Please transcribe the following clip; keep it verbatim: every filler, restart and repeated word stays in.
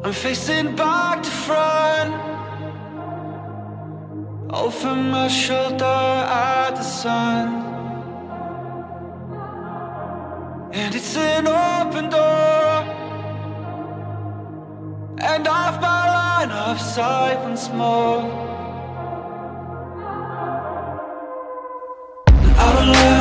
I'm facing back to front, over my shoulder at the sun. And it's an open door, and off my line of sight once more. I don't know